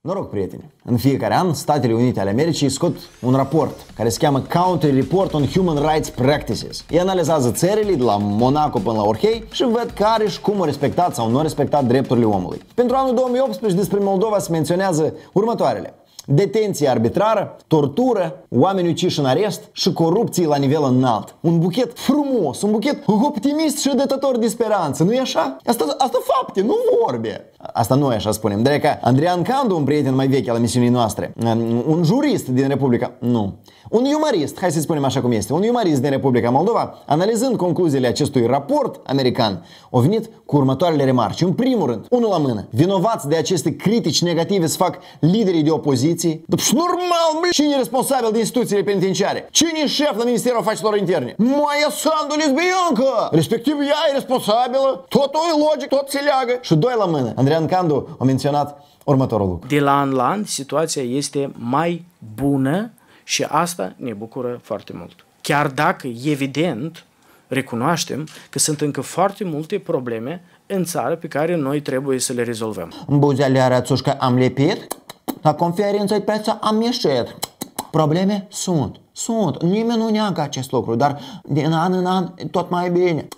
Noroc, prieteni! În fiecare an, Statele Unite ale Americii scot un raport care se cheamă Country Report on Human Rights Practices. Ei analizează țările de la Monaco până la Orhei și văd care și cum au respectat sau nu au respectat drepturile omului. Pentru anul 2018 despre Moldova se menționează următoarele: detenție arbitrară, tortură, oameni uciși în arest și corupție la nivel înalt. Un buchet frumos, un buchet optimist și dătător de speranță, nu-i așa? Asta fapte, nu vorbe. Asta noi așa spunem. Dar că Andrian Candu, un prieten mai vechi al emisiunii noastre, un jurist din Republica, un umorist, hai să spunem așa cum este, un umorist din Republica Moldova, analizând concluziile acestui raport american, a venit cu următoarele remarci. În primul rând, unul la mână, vinovați de aceste critici negative se fac liderii de opoziție. Și normal, cine e responsabil de instituțiile penitenciare? Cine e șef la Ministerul Afacerilor Interne? Maia Sandu Lesbiancă! Respectiv ea e responsabilă, totul e logic, tot se leagă. Și doi la mână, Andrian Candu a menționat următorul lucru. De la an la an, situația este mai bună și asta ne bucură foarte mult. Chiar dacă, evident, recunoaștem că sunt încă foarte multe probleme în țară pe care noi trebuie să le rezolvăm. Buzele arățușcă am lipit, la conferință de presă am ieșit. Probleme sunt. Nimeni nu neagă acest lucru, dar din an în an tot mai bine.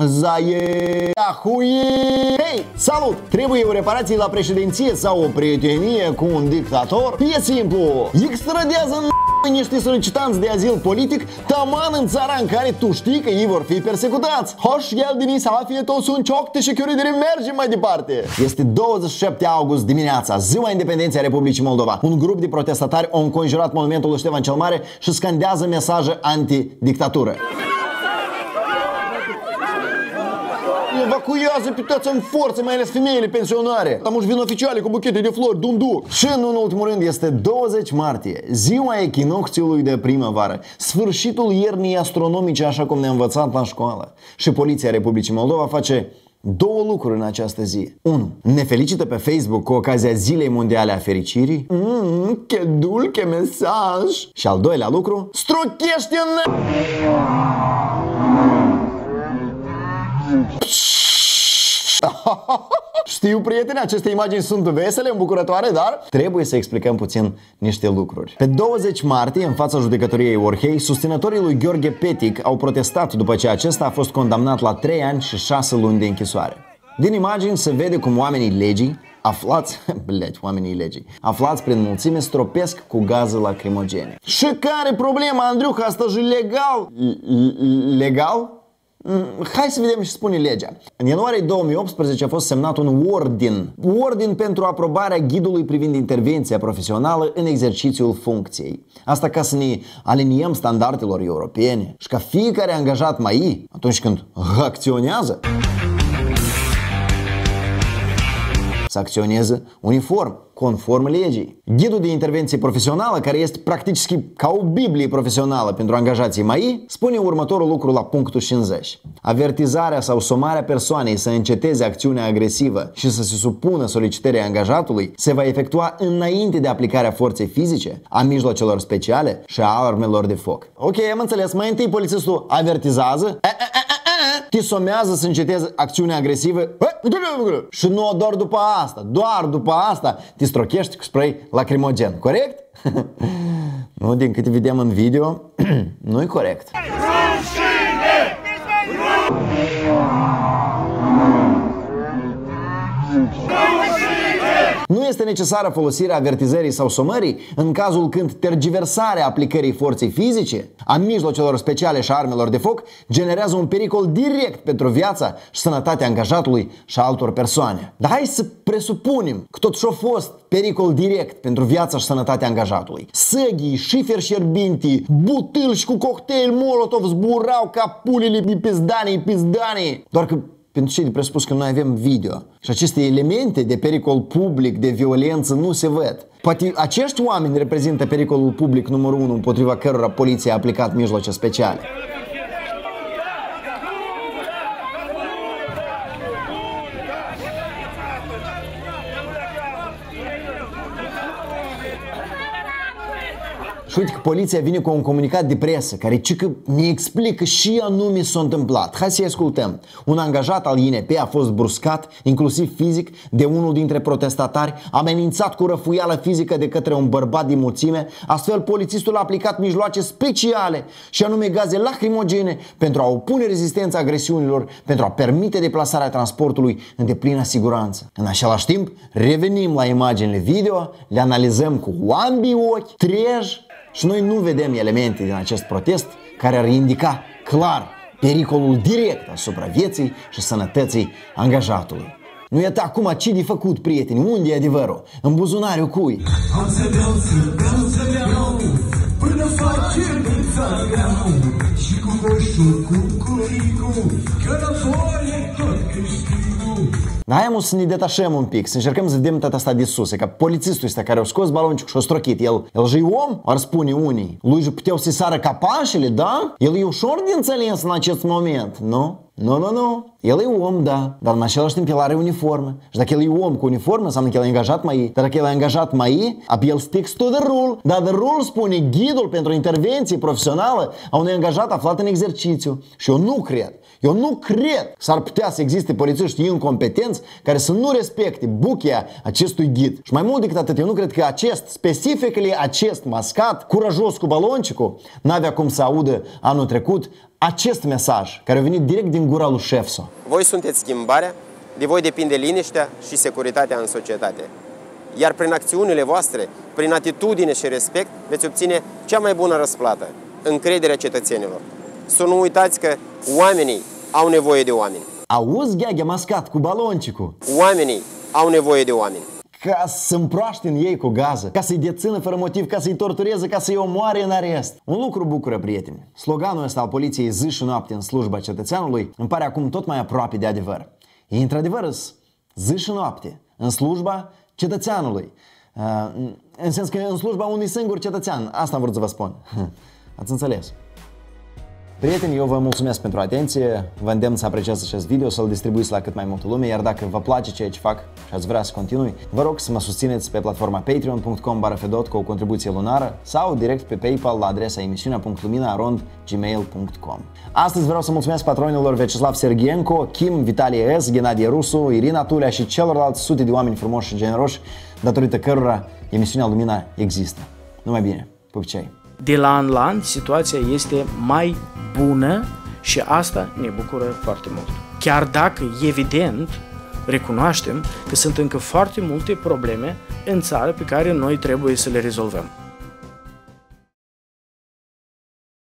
Hei, salut! Trebuie o reparație la președinție sau o prietenie cu un dictator? E simplu! Extradează în niște solicitanți de azil politic taman în țara în care tu știi că ei vor fi persecutați. Hoș el din să fie toți un cioc și chiuridere, mergem mai departe. Este 27 august dimineața, ziua independenței a Republicii Moldova. Un grup de protestatari au înconjurat monumentul lui Ștefan cel Mare și scandează mesaje anti-dictatură. Evacuează pe toți în forță, mai ales femeile pensionare. Am vin oficiale cu buchete de flori, dundu. Și nu în ultimul rând este 20 martie, ziua echinocțiului de primăvară, sfârșitul iernii astronomice așa cum ne-a învățat la școală. Și Poliția Republicii Moldova face două lucruri în această zi. 1. Ne felicită pe Facebook cu ocazia Zilei Mondiale a Fericirii. Que dulce mesaj. Și al doilea lucru, strochește în... Știu, prieteni, aceste imagini sunt vesele, îmbucurătoare, dar trebuie să explicăm puțin niște lucruri. Pe 20 martie, în fața judecătoriei Orhei, susținătorii lui Gheorghe Petic au protestat după ce acesta a fost condamnat la 3 ani și 6 luni de închisoare. Din imagini se vede cum oamenii legii aflați prin mulțime stropesc cu gaze lacrimogene. Și care problema, Andriuc? Asta e legal? Legal? Hai să vedem ce spune legea. În ianuarie 2018 a fost semnat un ordin pentru aprobarea ghidului privind intervenția profesională în exercițiul funcției. Asta ca să ne aliniem standardelor europene și ca fiecare angajat mai atunci când acționează să acționeze uniform, conform legii. Ghidul de intervenție profesională, care este practic ca o Biblie profesională pentru angajații mai, spune următorul lucru la punctul 50. Avertizarea sau somarea persoanei să înceteze acțiunea agresivă și să se supună solicitării angajatului se va efectua înainte de aplicarea forței fizice, a mijloacelor speciale și a armelor de foc. Ok, am înțeles. Mai întâi polițistul avertizează, te somează să înceteze acțiunea agresivă și nu doar după asta te strochești cu spray lacrimogen, corect? Nu, din câte vedem în video, nu e corect. Nu este necesară folosirea avertizării sau somării în cazul când tergiversarea aplicării forței fizice, a mijloacelor speciale și a armelor de foc generează un pericol direct pentru viața și sănătatea angajatului și a altor persoane. Dar hai să presupunem că totuși a fost pericol direct pentru viața și sănătatea angajatului. Săghii, șiferi șerbinti, butâlci cu cocktail Molotov zburau ca pulile de pizdanii. Doar că pentru ce de presupus că noi avem video și aceste elemente de pericol public, de violență nu se văd. Poate acești oameni reprezintă pericolul public numărul 1 împotriva cărora poliția a aplicat mijloace speciale. Și uite că poliția vine cu un comunicat de presă care ne explică și anume s-a întâmplat. Hai să-i ascultăm. Un angajat al INP a fost bruscat, inclusiv fizic, de unul dintre protestatari, amenințat cu răfuială fizică de către un bărbat din mulțime. Astfel, polițistul a aplicat mijloace speciale și anume gaze lacrimogene pentru a opune rezistența agresiunilor, pentru a permite deplasarea transportului în deplină siguranță. În același timp, revenim la imaginile video, le analizăm cu ambii ochi, trej, și noi nu vedem elemente din acest protest care ar indica clar pericolul direct asupra vieții și sănătății angajatului. Nu iată acum ce de făcut, prieteni, unde e adevărul? În buzunarul cui? Am să beau, până facem țareau și cu moșul, cu coricul, că la voie tot câștigul. Hai mă să ne detașăm un pic, să încercăm să vedem tot asta de sus. E ca polițistul ăsta care a scos baloncul și a strochit. El și om, ar spune unii. Lui puteau să sară capașele, da? El e ușor de înțeles în acest moment, nu? Nu. El e om, da, dar în același timp el are uniformă. Și dacă el e om cu uniformă, înseamnă că el e angajat mai. Dar dacă el e angajat mai, el sticks to the rule. Dar the rule spune ghidul pentru intervenție profesională a unui angajat aflat în exercițiu. Și eu nu cred că s-ar putea să existe polițiști incompetenți care să nu respecte buchea acestui ghid. Și mai mult decât atât, eu nu cred că specifically acest mascat, curajos cu baloncicul, n-avea cum să audă anul trecut acest mesaj care a venit direct din gura lui Șefso. Voi sunteți schimbarea, de voi depinde liniștea și securitatea în societate. Iar prin acțiunile voastre, prin atitudine și respect, veți obține cea mai bună răsplată, încrederea cetățenilor. Să nu uitați că oamenii au nevoie de oameni. Auzi, Gheaghea mascat cu baloncicul? Oamenii au nevoie de oameni. Ca să împroaște în ei cu gază, ca să-i dețină fără motiv, ca să-i tortureze, ca să-i omoare în arest. Un lucru bucură, prieteni. Sloganul ăsta al poliției zi și noapte în slujba cetățeanului îmi pare acum tot mai aproape de adevăr. E într-adevăr zi și noapte în slujba cetățeanului. În sens că în slujba unui singur cetățean. Asta am vrut să vă spun. Ați înțeles? Prieteni, eu vă mulțumesc pentru atenție, vă îndemn să apreciați acest video, să-l distribuiți la cât mai multă lume, iar dacă vă place ceea ce fac și ați vrea să continui, vă rog să mă susțineți pe platforma patreon.com/fedot cu o contribuție lunară sau direct pe PayPal la adresa emisiunea.lumina@gmail.com. Astăzi vreau să mulțumesc patronilor Vyacheslav Sergienko, Kim, Vitalie S, Gennadie Rusu, Irina Tulea și celorlalți sute de oameni frumoși și generoși, datorită cărora emisiunea Lumina există. Numai bine, pupicei! De la an la an, situația este mai bună și asta ne bucură foarte mult. Chiar dacă, evident, recunoaștem că sunt încă foarte multe probleme în țară pe care noi trebuie să le rezolvăm.